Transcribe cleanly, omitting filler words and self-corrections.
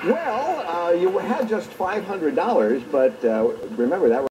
Well, you had just $500, but remember that